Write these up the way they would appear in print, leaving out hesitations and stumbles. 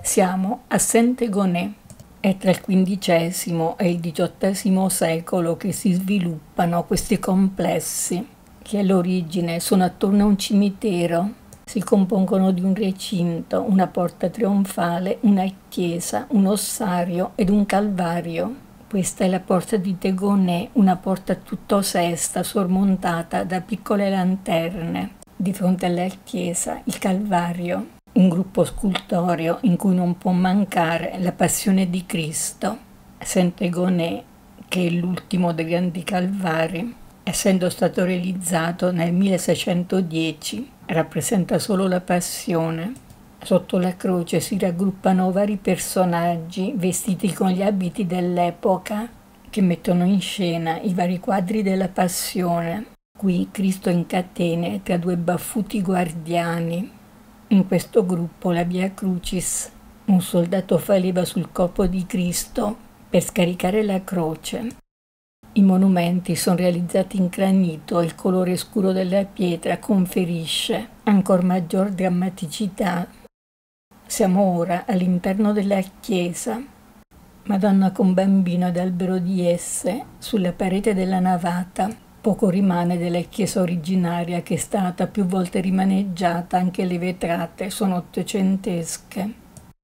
Siamo a Saint-Égonê. È tra il XV e il XVIII secolo che si sviluppano questi complessi, che all'origine sono attorno a un cimitero. Si compongono di un recinto, una porta trionfale, una chiesa, un ossario ed un calvario. Questa è la porta di Tégonè, una porta tutto sesta sormontata da piccole lanterne. Di fronte alla chiesa, il calvario, un gruppo scultoreo in cui non può mancare la passione di Cristo. Saint-Égonê, che è l'ultimo dei grandi calvari, essendo stato realizzato nel 1610, rappresenta solo la passione. Sotto la croce si raggruppano vari personaggi vestiti con gli abiti dell'epoca che mettono in scena i vari quadri della passione. Qui Cristo in catene tra due baffuti guardiani. In questo gruppo la Via Crucis, un soldato fa leva sul corpo di Cristo per scaricare la croce. I monumenti sono realizzati in granito e il colore scuro della pietra conferisce ancor maggior drammaticità. Siamo ora all'interno della chiesa. Madonna con bambino ed albero di esse sulla parete della navata. Poco rimane della chiesa originaria, che è stata più volte rimaneggiata, anche le vetrate sono ottocentesche.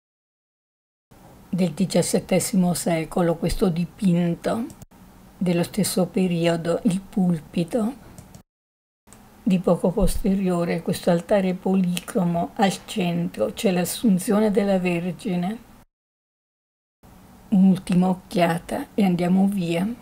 Del XVII secolo questo dipinto, dello stesso periodo il pulpito. Di poco posteriore questo altare policromo, al centro c'è l'Assunzione della Vergine. Un'ultima occhiata e andiamo via.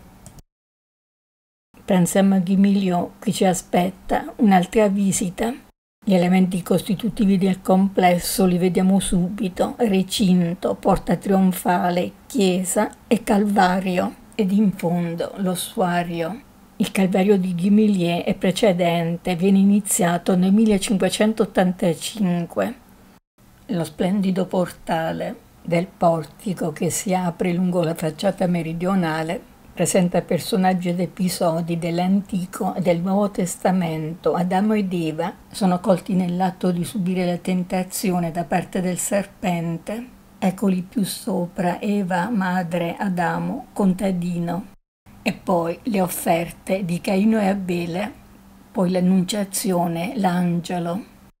Pensiamo a Guimiliau, che ci aspetta un'altra visita. Gli elementi costitutivi del complesso li vediamo subito: recinto, porta trionfale, chiesa e calvario, ed in fondo l'ossuario. Il calvario di Guimiliau è precedente, viene iniziato nel 1585. Lo splendido portale del portico che si apre lungo la facciata meridionale presenta personaggi ed episodi dell'Antico e del Nuovo Testamento. Adamo ed Eva sono colti nell'atto di subire la tentazione da parte del serpente. Eccoli più sopra: Eva, madre, Adamo, contadino. E poi le offerte di Caino e Abele, poi l'Annunciazione, l'angelo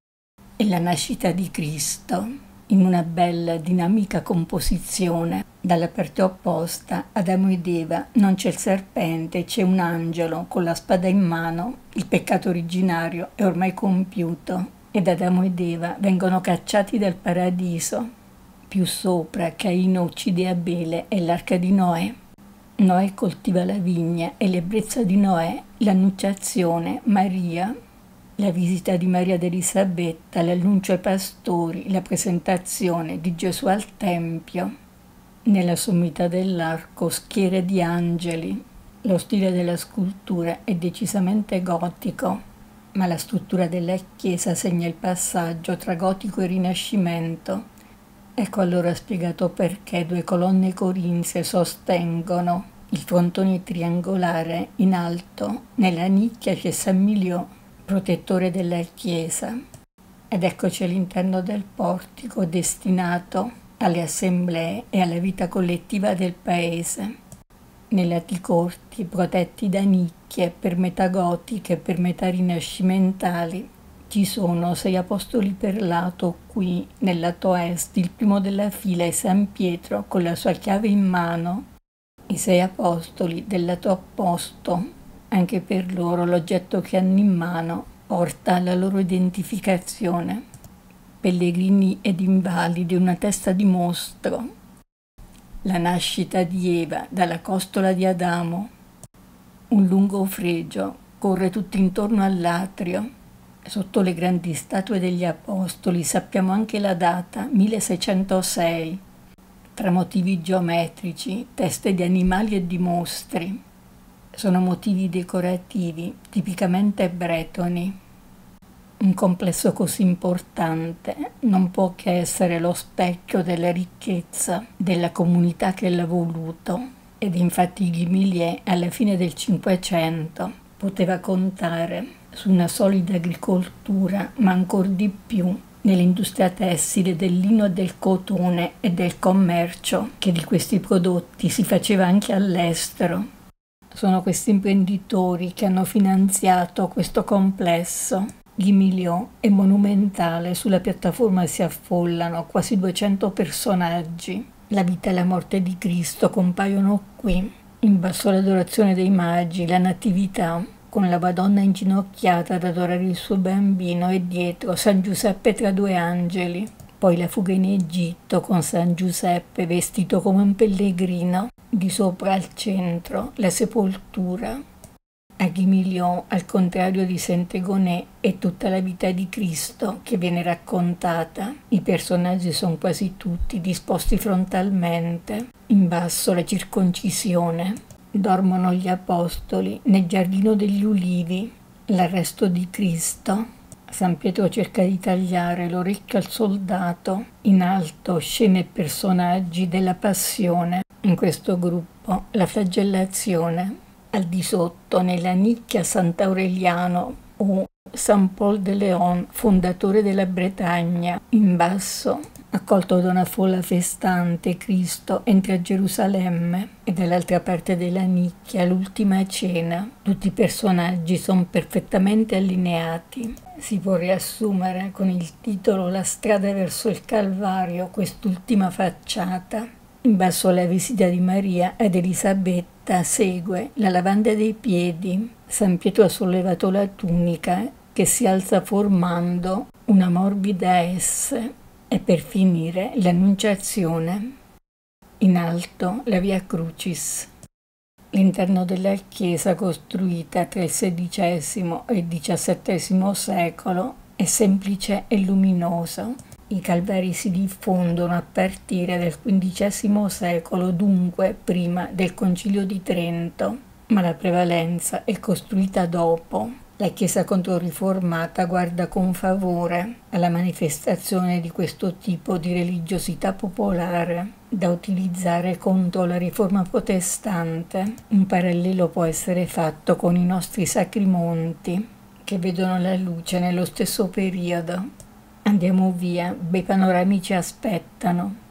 e la nascita di Cristo. In una bella, dinamica composizione. Dalla parte opposta, Adamo ed Eva, non c'è il serpente, c'è un angelo con la spada in mano. Il peccato originario è ormai compiuto ed Adamo ed Eva vengono cacciati dal paradiso. Più sopra, Caino uccide Abele e l'arca di Noè. Noè coltiva la vigna e l'ebbrezza di Noè, l'annunciazione, Maria, la visita di Maria ed Elisabetta, l'annuncio ai pastori, la presentazione di Gesù al Tempio. Nella sommità dell'arco schiere di angeli. Lo stile della scultura è decisamente gotico, ma la struttura della chiesa segna il passaggio tra gotico e rinascimento. Ecco allora spiegato perché due colonne corinzie sostengono il frontone triangolare in alto. Nella nicchia c'è San Miliò, protettore della chiesa. Ed eccoci all'interno del portico destinato alle assemblee e alla vita collettiva del paese. Nei lati corti, protetti da nicchie per metà gotiche e per metà rinascimentali, ci sono 6 apostoli per lato. Qui, nel lato est, il primo della fila è San Pietro con la sua chiave in mano. I 6 apostoli del lato opposto, anche per loro l'oggetto che hanno in mano porta la loro identificazione. Pellegrini ed invalidi, una testa di mostro. La nascita di Eva dalla costola di Adamo. Un lungo fregio corre tutto intorno all'atrio. Sotto le grandi statue degli apostoli sappiamo anche la data, 1606. Tra motivi geometrici, teste di animali e di mostri. Sono motivi decorativi, tipicamente bretoni. Un complesso così importante non può che essere lo specchio della ricchezza della comunità che l'ha voluto. Ed infatti Guimiliau, alla fine del Cinquecento, poteva contare su una solida agricoltura, ma ancor di più nell'industria tessile, del lino e del cotone e del commercio, che di questi prodotti si faceva anche all'estero. Sono questi imprenditori che hanno finanziato questo complesso. Guimiliau è monumentale, sulla piattaforma si affollano quasi 200 personaggi. La vita e la morte di Cristo compaiono qui. In basso l'adorazione dei magi, la Natività, con la Madonna inginocchiata ad adorare il suo bambino e dietro San Giuseppe tra due angeli. Poi la fuga in Egitto con San Giuseppe vestito come un pellegrino, di sopra al centro la sepoltura. A Guimiliau, al contrario di Saint-Égonée, è tutta la vita di Cristo che viene raccontata. I personaggi sono quasi tutti disposti frontalmente. In basso la circoncisione. Dormono gli apostoli nel giardino degli ulivi. L'arresto di Cristo. San Pietro cerca di tagliare l'orecchio al soldato. In alto scene e personaggi della passione. In questo gruppo la flagellazione. Al di sotto, nella nicchia Sant'Aureliano o San Paul de Leon, fondatore della Bretagna. In basso, accolto da una folla festante, Cristo entra a Gerusalemme e dall'altra parte della nicchia l'ultima cena. Tutti i personaggi sono perfettamente allineati. Si può riassumere con il titolo La strada verso il Calvario quest'ultima facciata. In basso la visita di Maria ed Elisabetta segue la lavanda dei piedi. San Pietro ha sollevato la tunica che si alza formando una morbida S e per finire l'Annunciazione. In alto la Via Crucis. L'interno della chiesa, costruita tra il XVI e il XVII secolo, è semplice e luminoso. I calvari si diffondono a partire dal XV secolo, dunque prima del Concilio di Trento, ma la prevalenza è costruita dopo. La Chiesa controriformata guarda con favore alla manifestazione di questo tipo di religiosità popolare da utilizzare contro la riforma protestante. Un parallelo può essere fatto con i nostri sacri monti, che vedono la luce nello stesso periodo. Andiamo via, bei panorami ci aspettano.